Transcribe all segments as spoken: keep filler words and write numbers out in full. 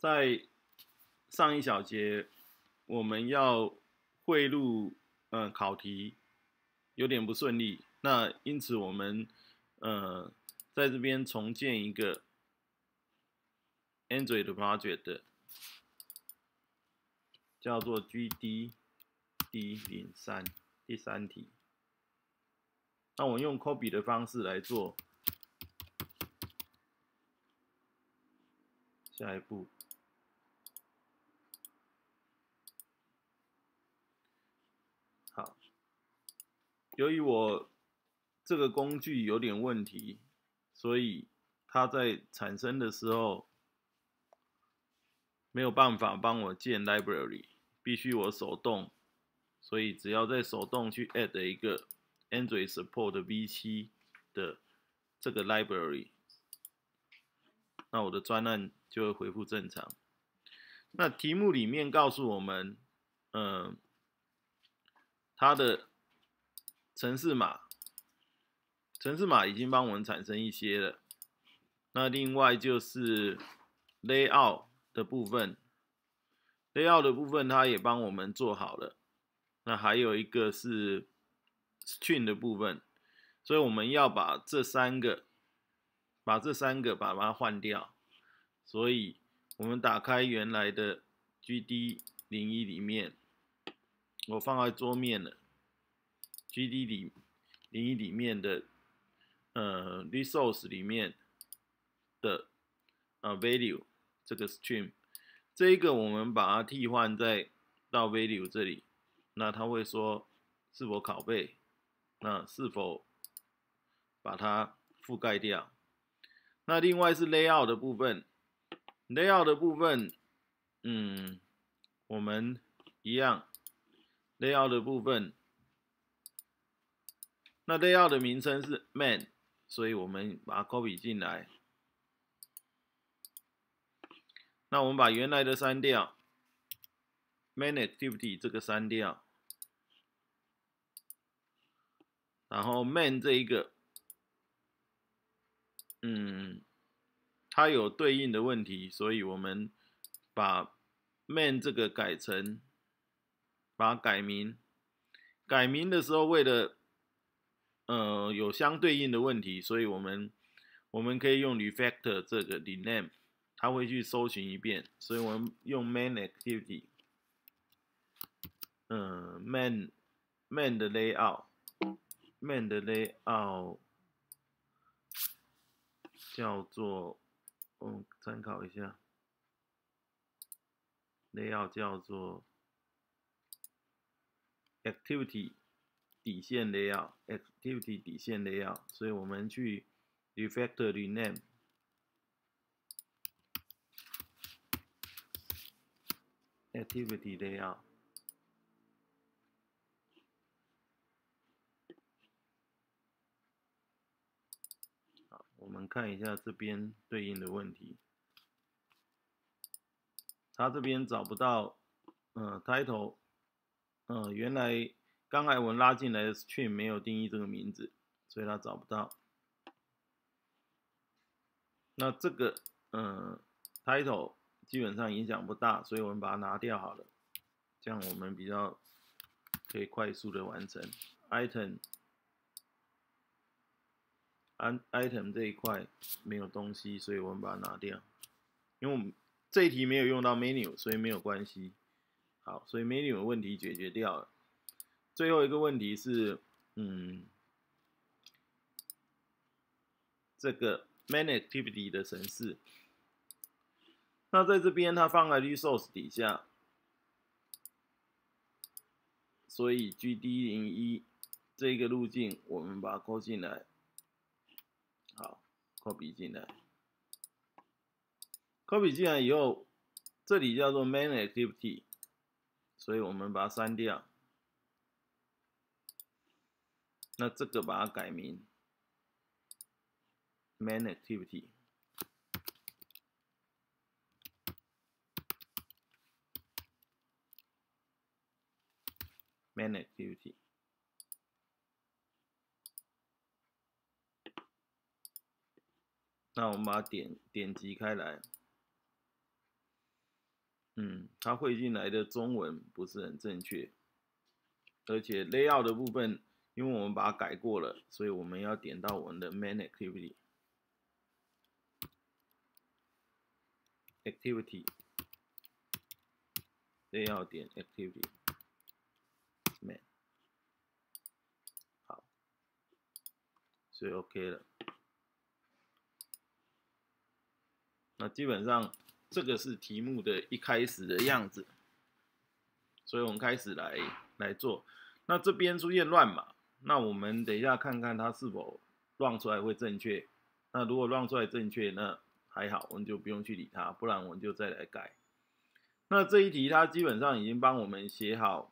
在上一小节我们要汇入呃考题有点不顺利，那因此我们呃在这边重建一个 Android 的 project， 叫做 G D D 零三第三题。那我用 copy 的方式来做。下一步，好，由于我这个工具有点问题，所以它在产生的时候没有办法帮我建 library， 必须我手动，所以只要在手动去 add 一个 Android Support V 七 的这个 library， 那我的专案就会恢复正常。那题目里面告诉我们，嗯，它的程式码，程式码已经帮我们产生一些了。那另外就是 layout 的部分 ，layout 的部分它也帮我们做好了。那还有一个是 string 的部分，所以我们要把这三个，把这三个把它换掉。所以我们打开原来的 G D 零一里面，我放在桌面了。G D 里零一里面的呃 resource 里面的呃 value 这个 string， 这一个我们把它替换在到 value 这里，那它会说是否拷贝，那是否把它覆盖掉。那另外是 layout 的部分 ，layout 的部分，嗯，我们一样 layout 的部分。那 layout 的名称是 main， 所以我们把它 copy 进来。那我们把原来的删掉 ，main activity 这个删掉，然后 main 这一个，嗯，它有对应的问题，所以我们把 main 这个改成，把它改名。改名的时候，为了呃有相对应的问题，所以我们我们可以用 refactor 这个 rename， 它会去搜寻一遍，所以我们用 main activity， 嗯、呃、，main main 的 layout，main 的 layout 叫做，嗯，参考一下 ，layout 叫做 activity 底线 layout，activity 底线 layout， 所以我们去 refactor rename。activity layout， 好，我们看一下这边对应的问题。他这边找不到，呃 ，title， 呃，原来刚才我们拉进来的 string 没有定义这个名字，所以他找不到。那这个，呃 ，title 基本上影响不大，所以我们把它拿掉好了，这样我们比较可以快速的完成。item， 安 item 这一块没有东西，所以我们把它拿掉，因为我们这一题没有用到 menu， 所以没有关系。好，所以 menu 的问题解决掉了。最后一个问题是，嗯，这个 main activity 的程式。那在这边它放在 resource 底下，所以 G D 零一 这一个路径我们把它扣进来，好 ，copy 进来 ，copy 进来以后，这里叫做 main activity， 所以我们把它删掉。那这个把它改名 main activity。main activity， 那我们把它点点击开来， 嗯，它汇进来的中文不是很正确，而且 layout 的部分，因为我们把它改过了，所以我们要点到我们的 main activity activity layout 点 activity main 好，所以 OK 了。那基本上这个是题目的一开始的样子，所以我们开始来来做。那这边出现乱码，那我们等一下看看它是否乱出来会正确。那如果乱出来正确，那还好，我们就不用去理它，不然我们就再来改。那这一题它基本上已经帮我们写好，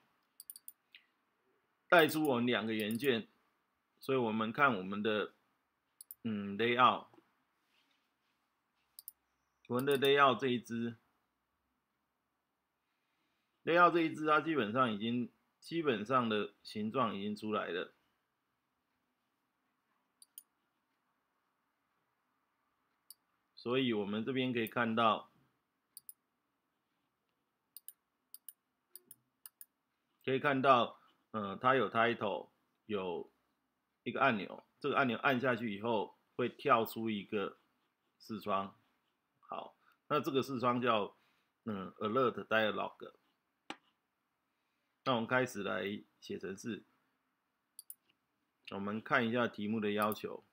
带出我们两个元件，所以我们看我们的嗯 layout。我们的 layout 这一支 ，layout 这一支，它基本上已经基本上的形状已经出来了。所以我们这边可以看到，可以看到，呃，它有 title， 有一个按钮，这个按钮按下去以后会跳出一个视窗。好，那这个视窗叫嗯 alert dialog。那我们开始来写程式。我们看一下题目的要求。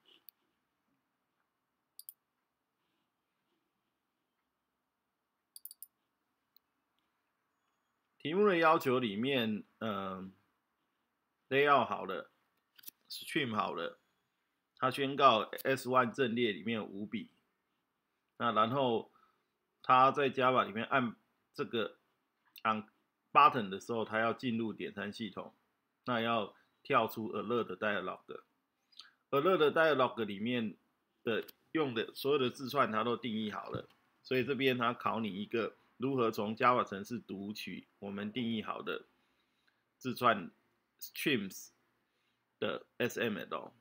题目的要求里面，嗯、呃、，layout 好了 ，stream 好了，它宣告 S 一 阵列里面有五笔。那然后它在 Java 里面按这个 on button 的时候，它要进入点餐系统，那要跳出 alert dialog。alert dialog 里面的用的所有的字串它都定义好了，所以这边它考你一个如何从 Java 程式读取我们定义好的字串 streams 的 S M L。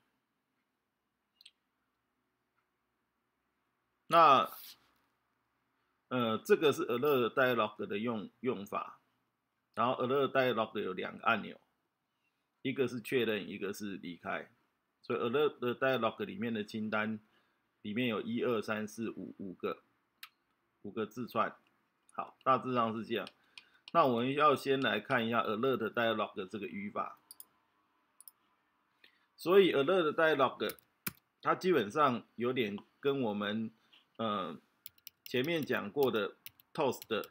那呃，这个是 alert dialog 的用用法，然后 alert dialog 有两个按钮，一个是确认，一个是离开。所以 alert dialog 里面的清单里面有一二三四五五个五个字串，好，大致上是这样。那我们要先来看一下 alert dialog 这个语法。所以 alert dialog 它基本上有点跟我们呃前面讲过的 toast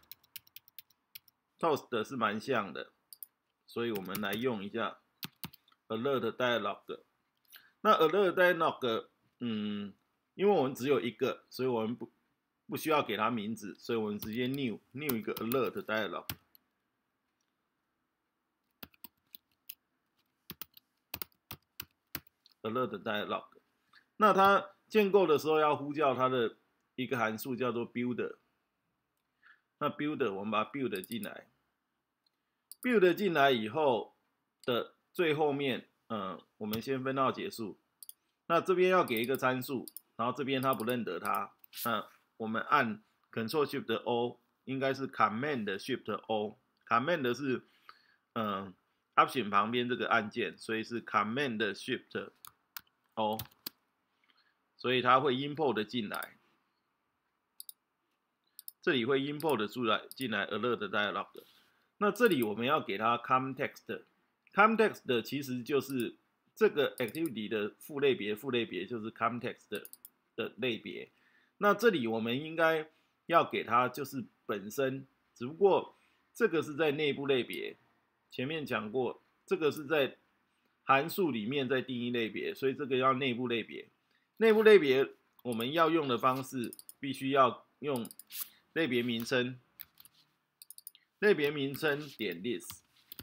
toast 是蛮像的，所以我们来用一下 alert dialog。那 alert dialog， 嗯，因为我们只有一个，所以我们不不需要给它名字，所以我们直接 new new 一个 alert dialog。alert dialog， 那它建构的时候要呼叫它的一个函数叫做 builder。那 builder 我们把它 build 进来 ，build 进来以后的最后面，嗯，我们先分号结束。那这边要给一个参数，然后这边它不认得它，那我们按 Ctrl Shift O， 应该是 Command Shift O，Command 是嗯 Option 旁边这个按键，所以是 Command Shift O， 所以它会 import 进来。这里会 import 出来进来 alert dialog。那这里我们要给它 context，context 其实就是这个 activity 的副类别，副类别就是 context 的, 的类别。那这里我们应该要给它就是本身，只不过这个是在内部类别，前面讲过，这个是在函数里面在定义类别，所以这个要内部类别。内部类别我们要用的方式必须要用类别名称，类别名称点 list，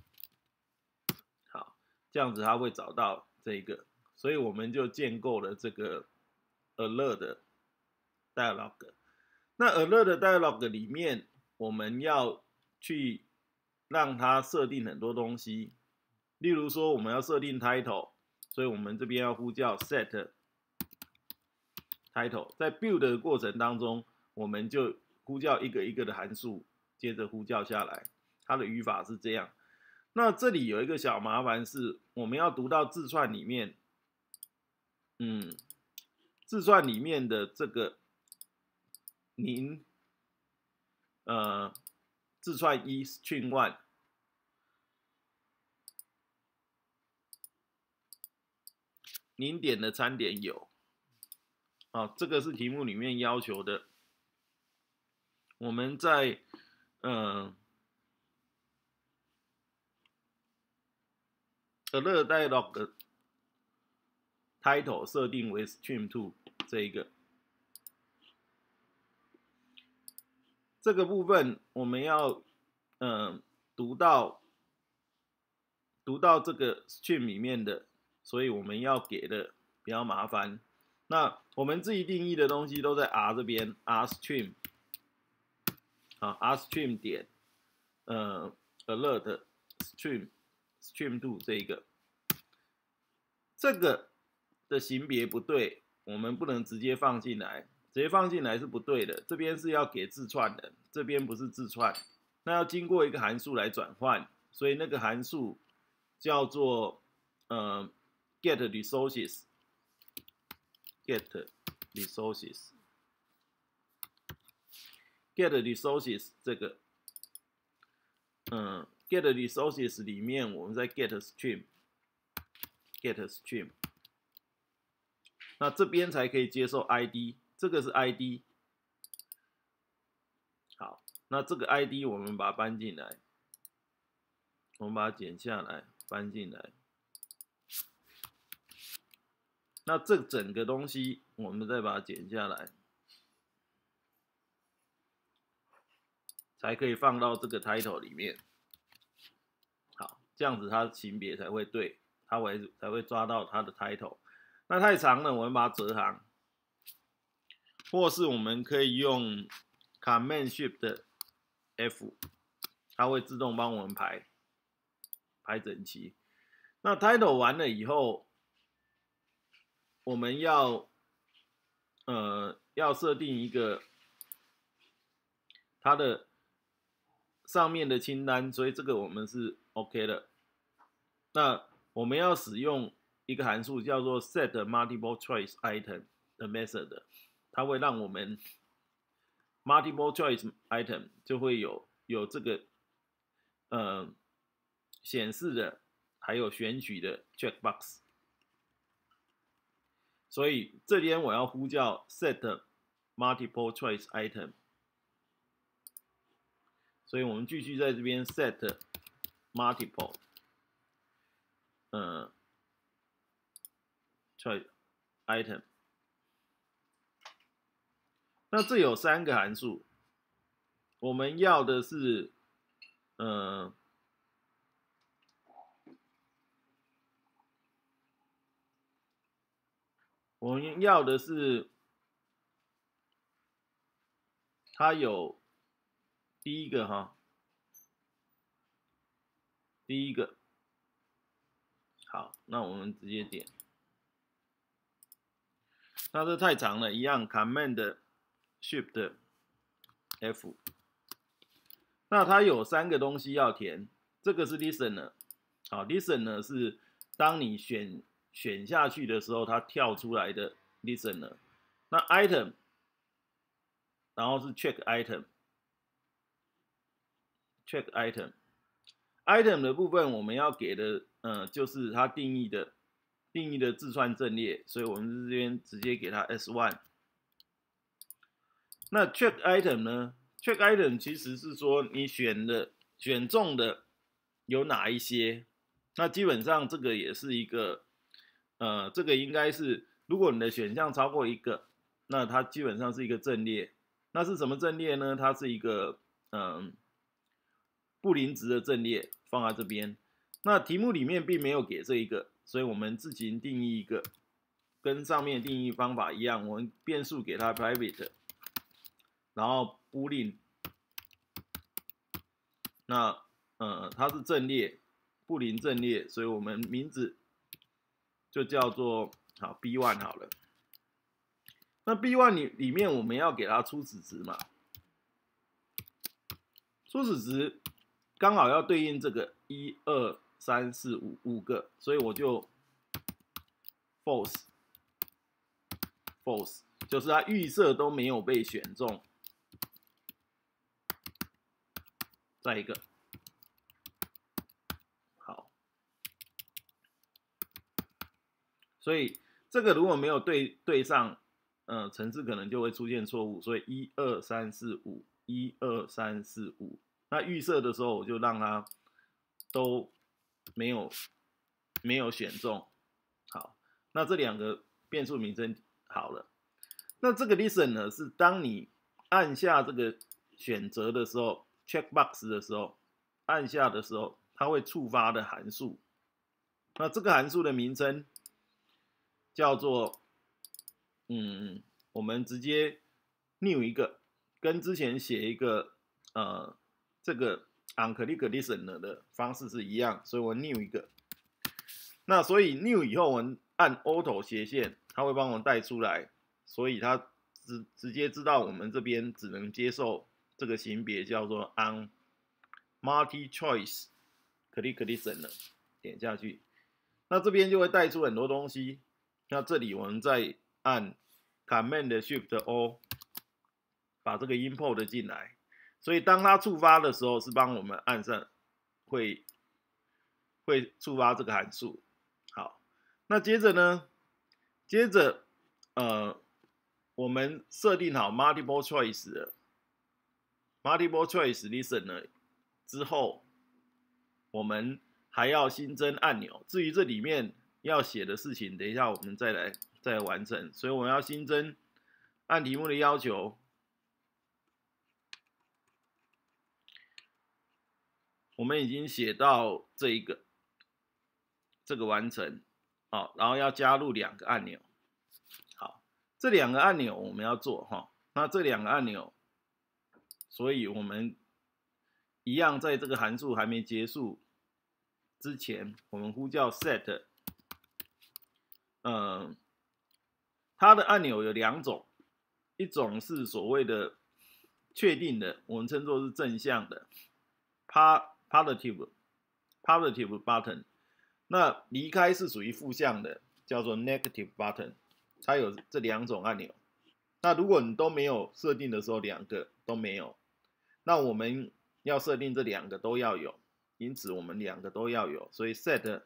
好，这样子它会找到这个，所以我们就建构了这个 alert dialog。那 alert dialog 里面，我们要去让它设定很多东西，例如说我们要设定 title， 所以我们这边要呼叫 set title， 在 build 的过程当中，我们就呼叫一个一个的函数， 接着呼叫下来，它的语法是这样。那这里有一个小麻烦是，我们要读到字串里面，嗯，字串里面的这个您，呃，字串一 string one。您点的餐点有，啊，这个是题目里面要求的。我们在呃 alert dialog 的 title 设定为 stream two 这一个，这个部分我们要呃读到读到这个 stream 里面的。所以我们要给的比较麻烦。那我们自己定义的东西都在 R 这边 ，R stream 啊 ，R stream 点呃 alert stream stream two 这一个，这个的型别不对，我们不能直接放进来，直接放进来是不对的。这边是要给字串的，这边不是字串，那要经过一个函数来转换，所以那个函数叫做呃。get resources get resources get resources 这个，嗯 get resources 里面我们在 get stream get stream， 那这边才可以接受 I D， 这个是 I D。好，那这个 I D 我们把它搬进来，我们把它剪下来搬进来。那这整个东西，我们再把它剪下来，才可以放到这个 title 里面。好，这样子它型别才会对，它会才会抓到它的 title。那太长了，我们把它折行，或是我们可以用 Command Shift F， 它会自动帮我们排排整齐。那 title 完了以后，我们要呃要设定一个它的上面的清单，所以这个我们是 OK 的。那我们要使用一个函数叫做 set multiple choice item 的 method， 它会让我们 multiple choice item 就会有有这个呃显示的，还有选取的 checkbox。所以这边我要呼叫 set multiple choice item， 所以我们继续在这边 set multiple 呃 choice item。那这有三个函数，我们要的是呃。我们要的是，它有第一个哈，第一个，好，那我们直接点。那这太长了，一样 Command Shift F。那它有三个东西要填，这个是 Listener， 好 ，Listener 是当你选。选下去的时候，它跳出来的 listener， 那 item， 然后是 check item，check item，item 的部分我们要给的，呃，就是它定义的定义的字串阵列，所以我们这边直接给它 S 一。那 check item 呢 ？check item 其实是说你选的选中的有哪一些，那基本上这个也是一个。呃，这个应该是，如果你的选项超过一个，那它基本上是一个阵列。那是什么阵列呢？它是一个嗯、呃、不临值的阵列，放在这边。那题目里面并没有给这一个，所以我们自行定义一个，跟上面定义方法一样，我们变数给它 private， 然后 boolean， 那呃它是阵列，不临阵列，所以我们名字。就叫做好 B 一 好了。那 B 一 里里面我们要给它初始值嘛？ 初始值刚好要对应这个一二三四五五个，所以我就 false false， 就是它预设都没有被选中。再一个，好，所以这个如果没有对对上，呃，程式可能就会出现错误。所以一二三四五，一二三四五，那预设的时候我就让它都没有没有选中。好，那这两个变数名称好了。那这个 listen 呢，是当你按下这个选择的时候 ，checkbox 的时候，按下的时候，它会触发的函数。那这个函数的名称叫做，嗯，我们直接 new 一个，跟之前写一个呃这个 onClick listener 的方式是一样，所以我 new 一个。那所以 new 以后，我们按 auto 斜线，它会帮我带出来，所以它直直接知道我们这边只能接受这个型别叫做 on multi choice click listener， 点下去，那这边就会带出很多东西。那这里我们再按 Command Shift O， 把这个 import 进来，所以当它触发的时候是帮我们按上，会会触发这个函数。好，那接着呢，接着呃，我们设定好 multiple choice 的 multiple choice listener 之后，我们还要新增按钮。至于这里面要写的事情，等一下我们再来再来完成。所以我们要新增按题目的要求，我们已经写到这一个这个完成，好，然后要加入两个按钮。好，这两个按钮我们要做哈。那这两个按钮，所以我们一样在这个函数还没结束之前，我们呼叫 set。嗯，它的按钮有两种，一种是所谓的确定的，我们称作是正向的 positive positive button。那离开是属于负向的，叫做 negative button。它有这两种按钮。那如果你都没有设定的时候，两个都没有，那我们要设定这两个都要有，因此我们两个都要有，所以 set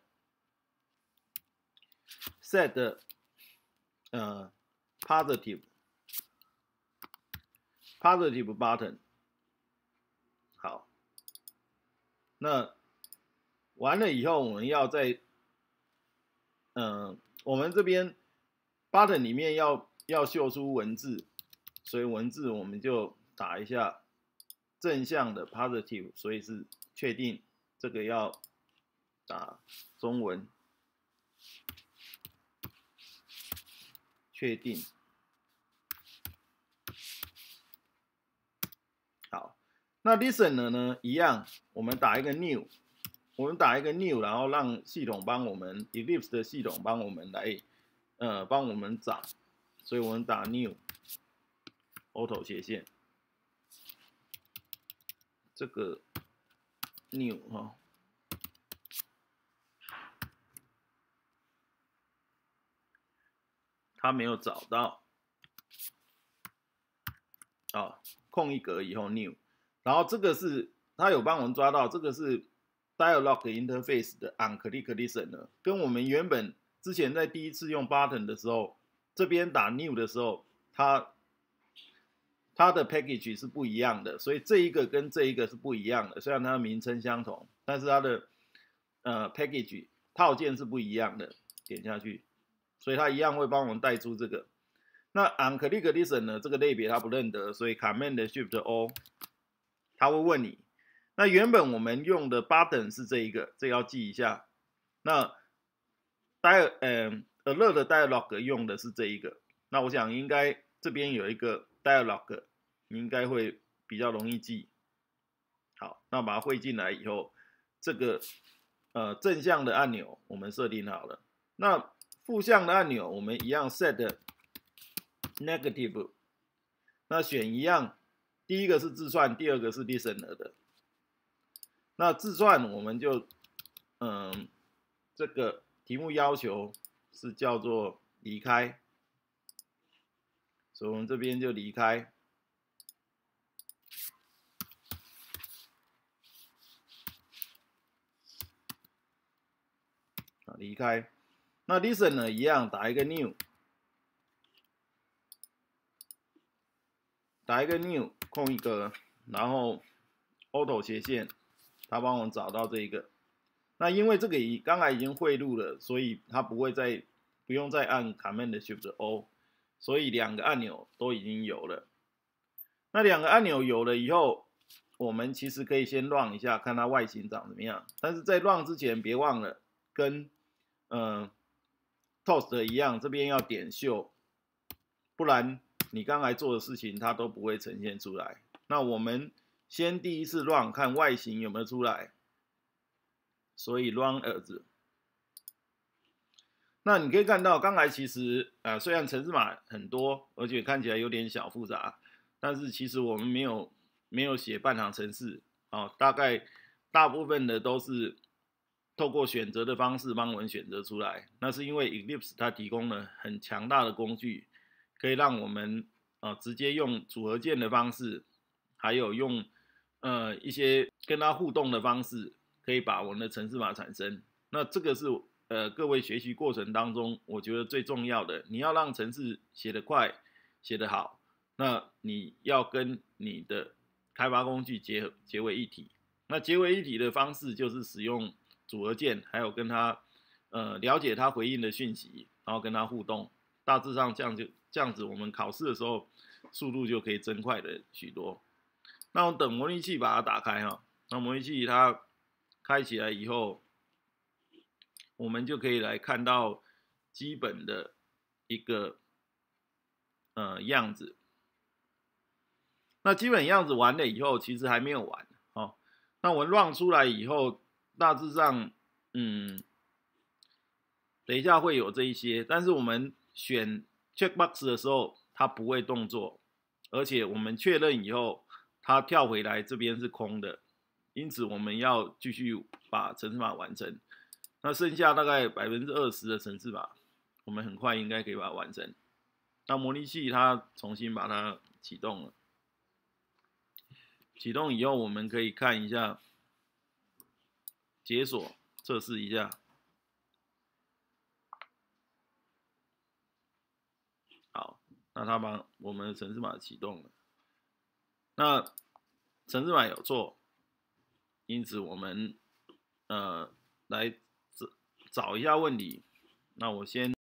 set 呃 positive positive button。好，那完了以后，我们要在嗯、呃，我们这边 button 里面要要秀出文字，所以文字我们就打一下正向的 positive， 所以是确定，这个要打中文。确定。好，那 listener 呢，一样，我们打一个 new， 我们打一个 new， 然后让系统帮我们 Eclipse 的系统帮我们来，呃，帮我们找，所以我们打 new auto 斜线，这个 new 哈。他没有找到，哦，空一格以后 new， 然后这个是他有帮我们抓到，这个是 dialog interface 的 onClick listener， 跟我们原本之前在第一次用 button 的时候，这边打 new 的时候，它它的 package 是不一样的，所以这一个跟这一个是不一样的，虽然它的名称相同，但是它的呃 package 套件是不一样的，点下去。所以它一样会帮我们带出这个。那 onClick listen 呢？这个类别它不认得，所以 Command Shift O， 它会问你。那原本我们用的 button 是这一个，这个要记一下。那 dial 呃 alert 的 dialog 用的是这一个。那我想应该这边有一个 dialog， 应该会比较容易记。好，那把它汇进来以后，这个呃正向的按钮我们设定好了。那负向的按钮，我们一样 set negative， 那选一样，第一个是自算，第二个是 listener 的， 那自算我们就，嗯，这个题目要求是叫做离开，所以我们这边就离开。啊，离开。那 listen 呢，一样打一个 new， 打一个 new 空一格，然后 auto 斜线，它帮我们找到这一个。那因为这个已刚才已经汇入了，所以它不会再不用再按 Command Shift O， 所以两个按钮都已经有了。那两个按钮有了以后，我们其实可以先 run 一下，看它外形长怎么样。但是在 run 之前，别忘了跟呃 Toast 一样，这边要点秀，不然你刚才做的事情它都不会呈现出来。那我们先第一次 run 看外形有没有出来，所以 run as。那你可以看到，刚才其实呃虽然程式码很多，而且看起来有点小复杂，但是其实我们没有没有写半行程式啊、哦，大概大部分的都是透过选择的方式帮我们选择出来。那是因为 Eclipse 它提供了很强大的工具，可以让我们呃直接用组合键的方式，还有用呃一些跟它互动的方式，可以把我们的程式码产生。那这个是呃各位学习过程当中，我觉得最重要的，你要让程式写得快，写得好，那你要跟你的开发工具结合结为一体。那结为一体的方式就是使用组合键，还有跟它呃了解它回应的讯息，然后跟它互动。大致上这样就这样子，我们考试的时候速度就可以增快了许多。那我等模拟器把它打开哈，那模拟器它开起来以后，我们就可以来看到基本的一个呃样子。那基本样子完了以后，其实还没有完哦。那我们 run 出来以后，大致上，嗯，等一下会有这一些，但是我们选 checkbox 的时候，它不会动作，而且我们确认以后，它跳回来这边是空的，因此我们要继续把程式码完成。那剩下大概百分之二十的程式码，我们很快应该可以把它完成。那模拟器它重新把它启动了，启动以后，我们可以看一下解锁测试一下。好，那它把我们的程式码启动了。那程式码有错，因此我们呃来找一下问题。那我先。